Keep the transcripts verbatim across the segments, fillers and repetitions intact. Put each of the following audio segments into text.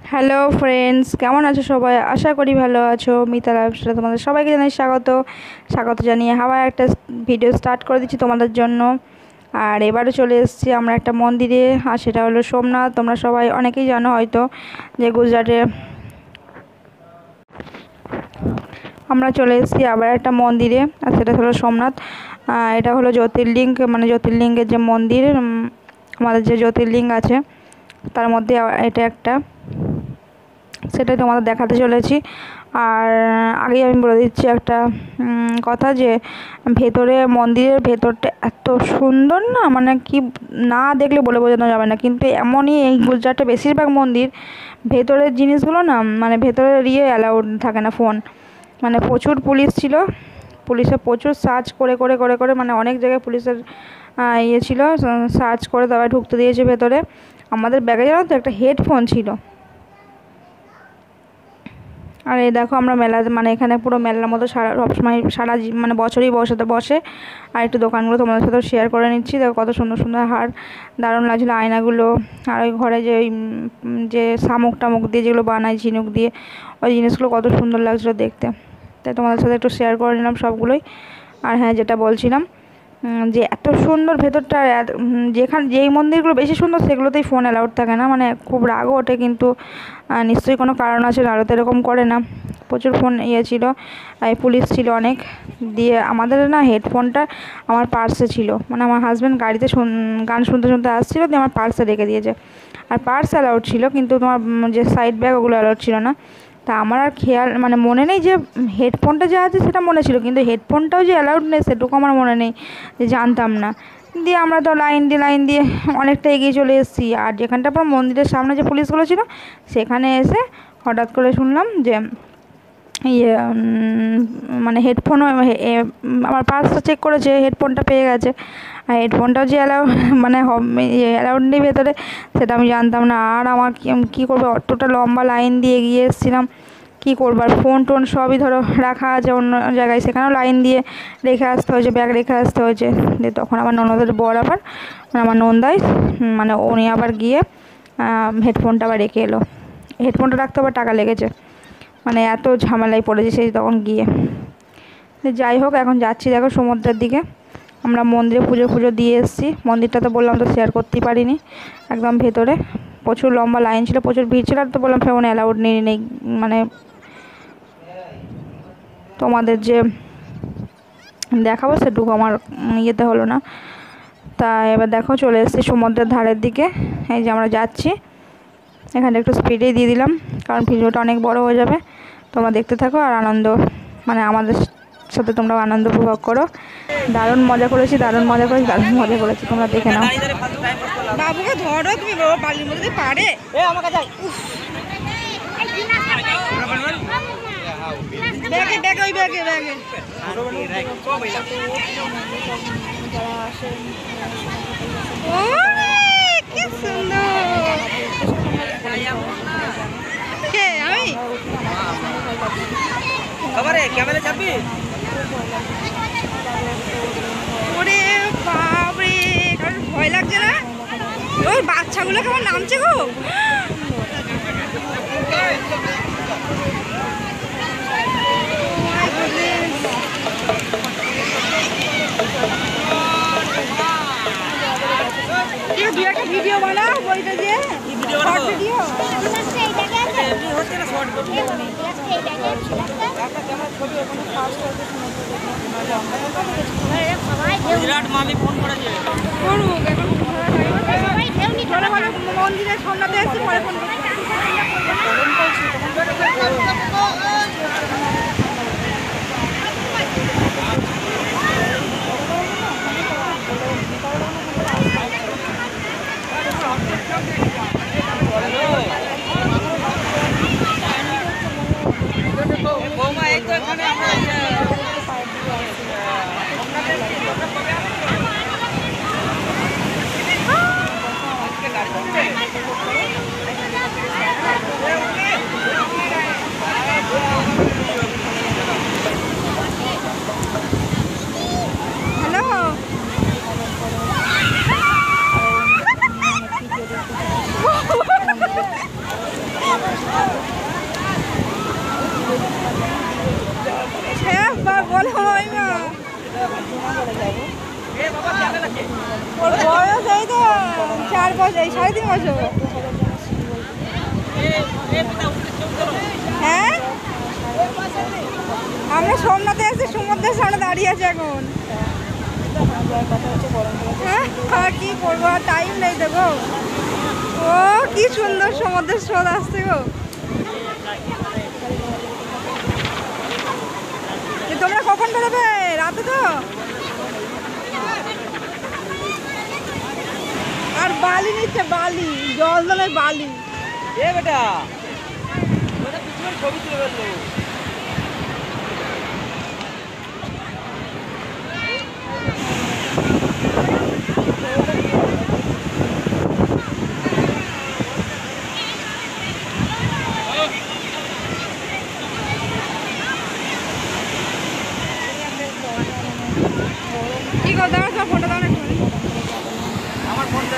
Hello friends, কেমন আছো সবাই? আশা করি ভালো আছো। মিতা লাইফস্টাইলে তোমাদের সবাইকে জানাই স্বাগত স্বাগত জানিয়ে হাওয়া একটা ভিডিও স্টার্ট করে দিচ্ছি তোমাদের জন্য। আর এবারে চলে এসেছি আমরা একটা মন্দিরে, আর সেটা হলো সোমনাথ। তোমরা সবাই অনেকেই জানো হয়তো যে গুজরাটে আমরা চলে এসেছি আবার একটা মন্দিরে, আর সেটা হলো সোমনাথ। এটা হলো জ্যোতির্লিঙ্গ, মানে জ্যোতির্লিঙ্গের যে মন্দির, আমাদের যে জ্যোতির্লিঙ্গ আছে তার মধ্যে এটা একটা, সেটাই তোমাদের দেখাতে চলেছি। আর আগেই আমি বলে দিচ্ছি একটা কথা, যে ভেতরে মন্দিরের ভেতরটা এত সুন্দর না, মানে কি না দেখলে বলে বোঝানো যাবে না। কিন্তু এমনই এই গুজরাটে বেশিরভাগ মন্দির ভেতরের জিনিসগুলো না, মানে ভেতরের ইয়ে অ্যালাউড থাকে না, ফোন। মানে প্রচুর পুলিশ ছিল, পুলিশে প্রচুর সার্চ করে করে করে করে মানে অনেক জায়গায় পুলিশের ইয়ে ছিল, সার্চ করে তবে ঢুকতে দিয়েছে ভেতরে। আমাদের ব্যাগে জানো তো একটা হেডফোন ছিল। আর এই দেখো আমরা মেলা, মানে এখানে পুরো মেলার মতো সারা সবসময় সারা মানে বছরই বসাতে বসে। আর একটু দোকানগুলো তোমাদের সাথেও শেয়ার করে নিচ্ছি। দেখো কত সুন্দর সুন্দর হার, দারুণ লাগছিলো আয়নাগুলো। আর ওই ঘরে যে ওই যে শামুক টামুক দিয়ে যেগুলো বানায়, ঝিনুক দিয়ে, ওই জিনিসগুলো কত সুন্দর লাগছিলো দেখতে। তাই তোমাদের সাথে একটু শেয়ার করে নিলাম সবগুলোই। আর হ্যাঁ, যেটা বলছিলাম যে এত সুন্দর ভেতরটা, যেখানে যেই মন্দিরগুলো বেশি সুন্দর সেগুলোতেই ফোন অ্যালাউড থাকে না, মানে খুব রাগও ওঠে। কিন্তু নিশ্চয়ই কোনো কারণ আছে, নাহলে তো এরকম করে না। প্রচুর ফোন ইয়ে ছিল, পুলিশ ছিল অনেক। দিয়ে আমাদের না হেডফোনটা আমার পার্সে ছিল, মানে আমার হাজব্যান্ড গাড়িতে গান শুনতে শুনতে আসছিলো, দিয়ে আমার পার্সে রেখে দিয়েছে। আর পার্স অ্যালাউড ছিল, কিন্তু তোমার যে সাইড ব্যাগ ওগুলো অ্যালাউড ছিল না। তা আমার আর খেয়াল মানে মনে নেই যে হেডফোনটা যে আছে সেটা মনে ছিল, কিন্তু হেডফোনটাও যে অ্যালাউড নেই সেটুকু আমার মনে নেই, যে জানতাম না। দিয়ে আমরা তো লাইন দিয়ে লাইন দিয়ে অনেকটা এগিয়ে চলে এসেছি। আর যেখানটা পর মন্দিরের সামনে যে পুলিশগুলো ছিল, সেখানে এসে হঠাৎ করে শুনলাম যে ইয়ে মানে হেডফোন, আমার পার্সটা চেক করেছে, হেডফোনটা পেয়ে গেছে। আর হেডফোনটাও যে অ্যালাউ মানে অ্যালাউড নেই ভেতরে, সেটা আমি জানতাম না। আর আমার কী করবো, অতটা লম্বা লাইন দিয়ে এগিয়ে এসেছিলাম, কী করবো। আর ফোন টোন সবই ধরো রাখা আছে অন্য জায়গায়, সেখানেও লাইন দিয়ে রেখে আসতে হয়েছে, ব্যাগ রেখে আসতে হয়েছে। দিয়ে তখন আমার ননদের বর আবার, আমার নন্দাই, মানে উনি আবার গিয়ে হেডফোনটা আবার রেখে এলো। হেডফোনটা রাখতে আবার টাকা লেগেছে, মানে এত ঝামেলায় পড়েছে সেই তখন গিয়ে। যাই হোক, এখন যাচ্ছি দেখো সমুদ্রের দিকে। আমরা মন্দিরে পুজো পুজো দিয়ে এসেছি। মন্দিরটা তো বললাম তো শেয়ার করতেই পারিনি, একদম ভেতরে প্রচুর লম্বা লাইন ছিল, প্রচুর ভিড় ছিল। আর তো বললাম ফোন অ্যালাউড নেই নেই মানে তোমাদের যে দেখাবো সেটুকু আমার ইয়েতে হলো না। তা এবার দেখো চলে এসেছি সমুদ্রের ধারের দিকে। এই যে আমরা যাচ্ছি, এখানে একটু স্পিডেই দিয়ে দিলাম, কারণ ভিডিওটা অনেক বড় হয়ে যাবে। তোমরা দেখতে থাকো আর আনন্দ, মানে আমাদের সাথে তোমরাও আনন্দ উপভোগ করো। দারুণ মজা করেছি, দারুণ মজা করেছি, দারুণ মজা করেছি, তোমরা দেখে নাও। বাবুকে ধরো তুমি, বাবা বালির মধ্যে পারে। ব্যাগে ব্যাগে ওই ব্যাগে ব্যাগে ও কি সুন্দর। কে আমি খবরে ক্যামেরা চাপবি? ওরে বাপরে, কারণ ভয় লাগছে না? ওই বাচ্চাগুলো কেমন নামছে গো। দু একটা ভিডিও বানাও বইটা দিয়ে, শর্ট ভিডিও। বিরাট মামি ফোন করেছে, করুক এখন ভালো ভালো মন্দিরের সামনে এসে পরে ফোন করছি। বৌমা এই তো এখানে আমরা হ্যালো বলে মাইমা এ বাবা জানে নাকি ওর বয়স এই তো চার বছর এই সাড়ে তিন বছর। এ এ পিতা উঠে চলে চলো হ্যাঁ আমরা সোমনাথে এসে সমুদ্রের সামনে দাঁড়িয়ে আছি এখন। হ্যাঁ আর কি করবো আর টাইম নেই তো গো। ও কি সুন্দর সমুদ্রের স্রোত আসছে গো। এ, তোমরা কখন বেরোবে? রাতে তো। আর বালি নিচ্ছে বালি জল দলের বালি। এ বেটা ওটা পিছনে ছবি তুলে ফেললো কি গো দাও তো ফোনটা দাও না একটু। আমার ফোনটা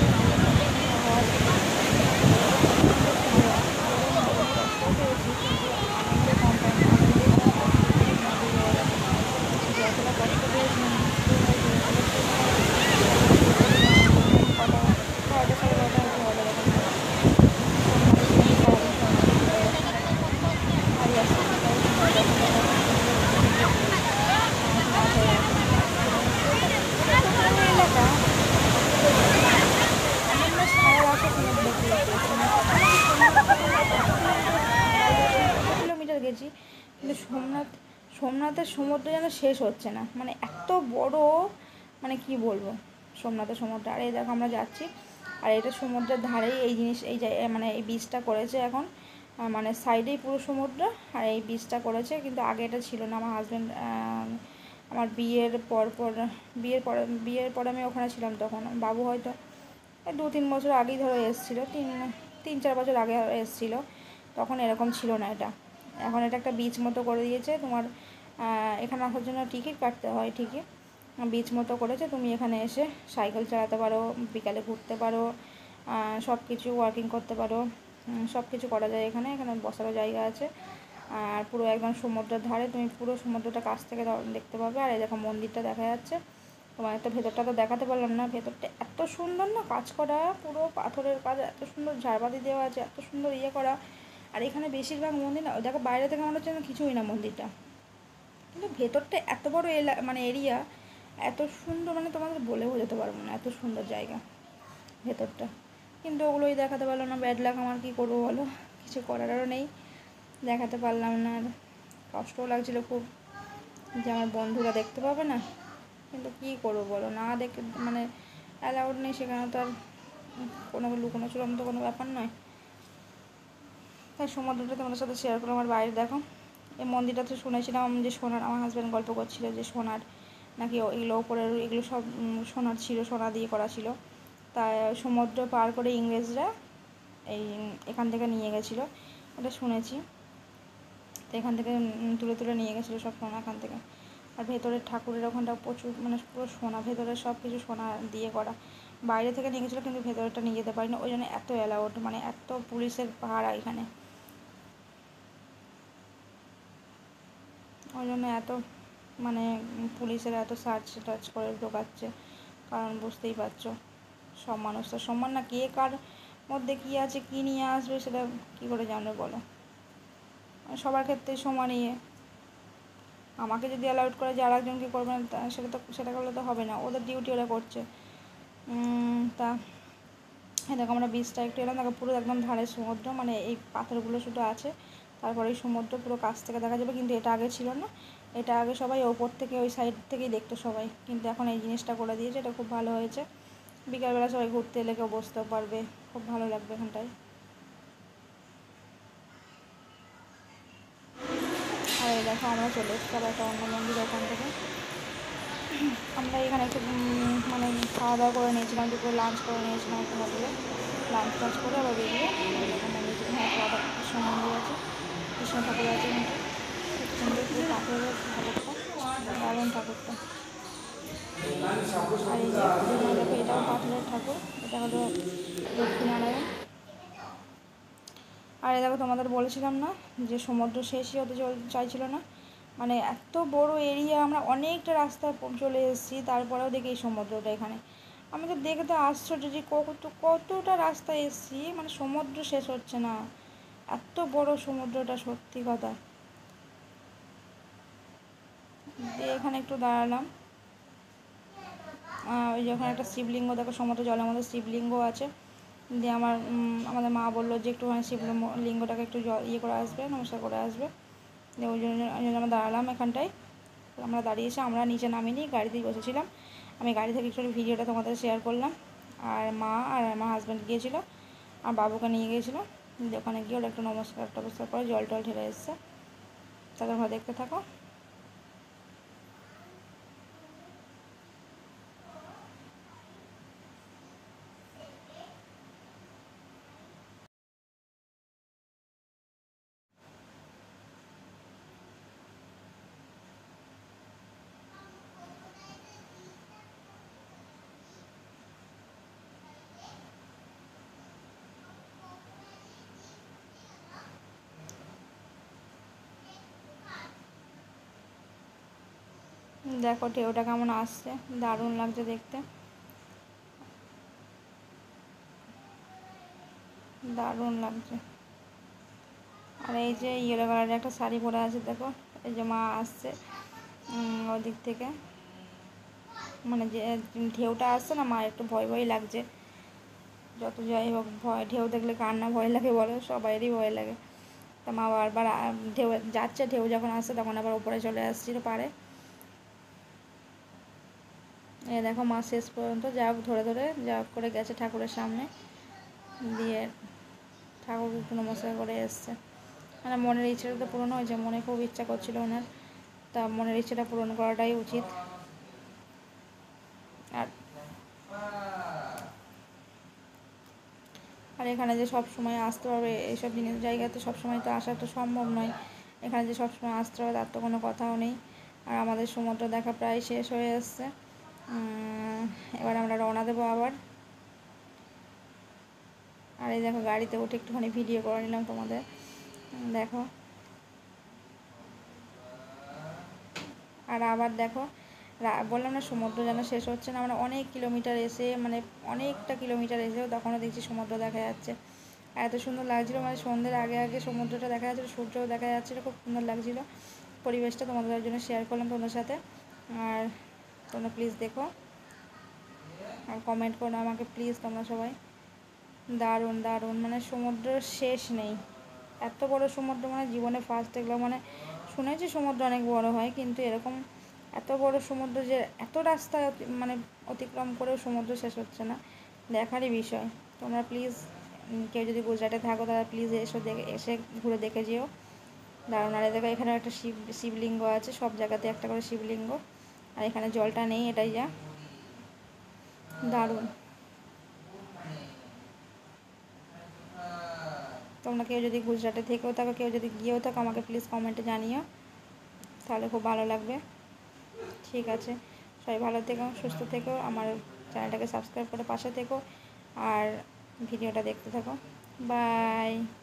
কিলোমিটার গেছি কিন্তু সোমনাথ সোমনাথের সমুদ্র যেন শেষ হচ্ছে না, মানে এত বড়, মানে কি বলবো সোমনাথের সমুদ্র। আর এই দেখো আমরা যাচ্ছি, আর এটা সমুদ্রের ধারেই এই জিনিস এই জায়গায় মানে এই বীজটা করেছে এখন, মানে সাইডেই পুরো সমুদ্র আর এই বীজটা করেছে, কিন্তু আগে এটা ছিল না। আমার হাজব্যান্ড আমার বিয়ের পর পর বিয়ের পর বিয়ের পর আমি ওখানে ছিলাম, তখন বাবু হয়তো দু তিন বছর আগেই ধরো এসেছিলো, তিন তিন চার বছর আগে এসেছিলো, তখন এরকম ছিল না এটা। এখন এটা একটা বিচ মতো করে দিয়েছে, তোমার এখানে আসার জন্য টিকিট কাটতে হয় ঠিকই, বিচ মতো করেছে, তুমি এখানে এসে সাইকেল চালাতে পারো, বিকালে ঘুরতে পারো, সব কিছু ওয়ার্কিং করতে পারো, সব কিছু করা যায় এখানে। এখানে বসারও জায়গা আছে, আর পুরো একদম সমুদ্রের ধারে, তুমি পুরো সমুদ্রটা কাছ থেকে দেখতে পাবে। আর এই দেখো মন্দিরটা দেখা যাচ্ছে, তোমার একটা ভেতরটা তো দেখাতে পারলাম না, ভেতরটা এত সুন্দর না, কাজ করা পুরো পাথরের কাজ, এত সুন্দর ঝাড়বাতি দেওয়া আছে, এত সুন্দর ইয়ে করা। আর এখানে বেশিরভাগ মন্দির না দেখো বাইরে থেকে মনে হচ্ছে কিছুই না মন্দিরটা, কিন্তু ভেতরটা এত বড় এলা মানে এরিয়া, এত সুন্দর, মানে তোমাদের বলে বোঝাতে পারবো না, এত সুন্দর জায়গা ভেতরটা। কিন্তু ওগুলোই দেখাতে পারলাম না, ব্যাড লাক, আমার কী করবো বলো, কিছু করারও নেই, দেখাতে পারলাম না। আর কষ্টও লাগছিলো খুব যে আমার বন্ধুরা দেখতে পাবে না, কিন্তু কী করবো বলো, না দেখে মানে অ্যালাউড নেই সেখানে, তো আর কোনো লুকোনো চুরম তো কোনো ব্যাপার নয়। তাই সমুদ্রটা তোমাদের সাথে শেয়ার করে আমার বাইরে দেখো। এই মন্দিরটা তো শুনেছিলাম যে সোনার, আমার হাজব্যান্ড গল্প করছিল যে সোনার নাকি এগুলো ওপরের এগুলো সব সোনার ছিল, সোনা দিয়ে করা ছিল। তাই সমুদ্র পার করে ইংরেজরা এই এখান থেকে নিয়ে গেছিলো, এটা শুনেছি। তো এখান থেকে তুলে তুলে নিয়ে গেছিলো সব সোনা এখান থেকে। আর ভেতরের ঠাকুরের ওখানটা প্রচুর মানে পুরো সোনা, ভেতরের সব কিছু সোনা দিয়ে করা। বাইরে থেকে নিয়ে গেছিলো কিন্তু ভেতরেরটা নিয়ে যেতে পারিনি, ওই জন্য এত অ্যালাউড, মানে এত পুলিশের পাহারা এখানে, ওই জন্য এত মানে পুলিশের এত সার্চ টার্চ করে ঢোকাচ্ছে, কারণ বুঝতেই পারছো সব মানুষ তো সমান না, কে কার মধ্যে কী আছে কী নিয়ে আসবে সেটা কী করে জানবে বলো, সবার ক্ষেত্রে সমানই। আমাকে যদি অ্যালাউড করে যে আর একজনকে করবে না, সেটা তো সেটা করলে তো হবে না, ওদের ডিউটি ওরা করছে। তা দেখো আমরা বিচটা একটু এলাম, দেখো পুরো একদম ধারে সমুদ্র, মানে এই পাথরগুলো শুধু আছে, তারপরে এই সমুদ্র পুরো কাছ থেকে দেখা যাবে। কিন্তু এটা আগে ছিল না, এটা আগে সবাই ওপর থেকে ওই সাইড থেকেই দেখতো সবাই, কিন্তু এখন এই জিনিসটা করে দিয়েছে, এটা খুব ভালো হয়েছে। বিকালবেলা সবাই ঘুরতে এলে কেউ বসতেও পারবে, খুব ভালো লাগবে এখানটায়। আর এই দেখো আমরা চলে এসেছি আবার একটা অন্য মন্দির, ওখান থেকে আমরা এখানে একটু মানে খাওয়া দাওয়া করে নিয়েছিলাম, দুপুরে লাঞ্চ করে নিয়েছিলাম একটা হোটেলে, লাঞ্চ টাঞ্চ করে আবার বেরিয়ে মন্দির, হ্যাঁ রাধা কৃষ্ণ মন্দির আছে, কৃষ্ণ ঠাকুর আছে, কিন্তু খুব সুন্দর পুরো ঠাকুরের ঠাকুরটা, দারুণ ঠাকুরটা। আর এই যে দেখো এটাও পাথরের ঠাকুর, এটা হলো লক্ষ্মীনারায়ণ। আর এই দেখো তোমাদের বলেছিলাম না যে সমুদ্র শেষই হতে চাইছিল না, মানে এত বড় এরিয়া, আমরা অনেকটা রাস্তা চলে এসেছি, তারপরেও দেখি এই সমুদ্রটা এখানে। আমি তো দেখে তো আশ্চর্য যে কত কতটা রাস্তা এসেছি, মানে সমুদ্র শেষ হচ্ছে না, এত বড় সমুদ্রটা, সত্যি কথা। দিয়ে এখানে একটু দাঁড়ালাম, ওই যখন একটা শিবলিঙ্গ দেখো, সমুদ্র জলের মধ্যে শিবলিঙ্গ আছে। দিয়ে আমার আমাদের মা বললো যে একটুখানি শিবলিঙ্গটাকে একটু জল ইয়ে করে আসবে, নমস্কার করে আসবে। দিয়ে ওই জন্য ওই জন্য আমরা দাঁড়ালাম এখানটায়। আমরা দাঁড়িয়েছি, আমরা নিচে নামিনি, গাড়িতেই বসেছিলাম। আমি গাড়ি থেকে একটু ভিডিওটা তোমাদের শেয়ার করলাম। আর মা আর আমার হাজব্যান্ড গিয়েছিলো, আর বাবুকে নিয়ে গিয়েছিলো। ওখানে গিয়ে ওরা একটু নমস্কার টমস্কার করে জল টল ঢেলে এসছে। তাদের ঘরে দেখতে থাকো। দেখো ঢেউটা কেমন আসছে, দারুণ লাগছে দেখতে, দারুণ লাগছে। আর এই যে ইয়েলো কালারের একটা শাড়ি পরে আছে, দেখো এই যে মা আসছে ওদিক থেকে, মানে যে ঢেউটা আসছে না, মা একটু ভয় ভয় লাগছে। যত যাই হোক, ভয়, ঢেউ দেখলে কার না ভয় লাগে বলো, সবাইয়েরই ভয় লাগে। তা মা বারবার ঢেউ যাচ্ছে, ঢেউ যখন আসছে তখন আবার উপরে চলে আসছিল পারে। এ দেখো মা শেষ পর্যন্ত যা হোক ধরে ধরে যা হোক করে গেছে ঠাকুরের সামনে, দিয়ে ঠাকুরকে একটু নমস্কার করে এসছে। মানে মনের ইচ্ছাটা তো পূরণ হয়েছে, মনে খুব ইচ্ছা করছিল ওনার, তা মনের ইচ্ছাটা পূরণ করাটাই উচিত। আর আর এখানে যে সব সময় আসতে হবে এইসব জিনিস জায়গাতে, সব সময় তো আসা তো সম্ভব নয়। এখানে যে সব সময় আসতে হবে তার তো কোনো কথাও নেই। আর আমাদের সমুদ্র দেখা প্রায় শেষ হয়ে এসছে, এবার আমরা রওনা দেবো আবার। আর এই দেখো গাড়িতে উঠে একটুখানি ভিডিও করে নিলাম তোমাদের, দেখো। আর আবার দেখো, বললাম না সমুদ্র যেন শেষ হচ্ছে না, আমরা অনেক কিলোমিটার এসে, মানে অনেকটা কিলোমিটার এসেও তখনও দেখছি সমুদ্র দেখা যাচ্ছে। এত সুন্দর লাগছিলো, মানে সন্ধ্যের আগে আগে সমুদ্রটা দেখা যাচ্ছিলো, সূর্যও দেখা যাচ্ছিলো, খুব সুন্দর লাগছিলো পরিবেশটা। তোমাদের জন্য শেয়ার করলাম তোমাদের সাথে। আর তোমরা প্লিজ দেখো আর কমেন্ট করো আমাকে প্লিজ তোমরা সবাই। দারুণ দারুণ, মানে সমুদ্রের শেষ নেই, এত বড় সমুদ্র মানে জীবনে ফার্স্ট দেখলাম। মানে শুনেছি সমুদ্র অনেক বড় হয়, কিন্তু এরকম এত বড় সমুদ্র যে এত রাস্তা মানে অতিক্রম করেও সমুদ্র শেষ হচ্ছে না, দেখারই বিষয়। তোমরা প্লিজ কেউ যদি গুজরাটে থাকো তারা প্লিজ এসো, দেখে এসে ঘুরে দেখে যেও, দারুণ। আর দেখো এখানেও একটা শিব শিবলিঙ্গ আছে, সব জায়গাতে একটা করে শিবলিঙ্গ। আর এখানে জলটা নেই, এটাই যা, দারুণ। তোমরা কেউ যদি গুজরাটে থেকেও থাকো, কেউ যদি গিয়েও থাকো, আমাকে প্লিজ কমেন্টে জানিও, তাহলে খুব ভালো লাগবে। ঠিক আছে, সবাই ভালো থেকো, সুস্থ থেকো, আমার চ্যানেলটাকে সাবস্ক্রাইব করে পাশে থেকো, আর ভিডিওটা দেখতে থাকো। বাই।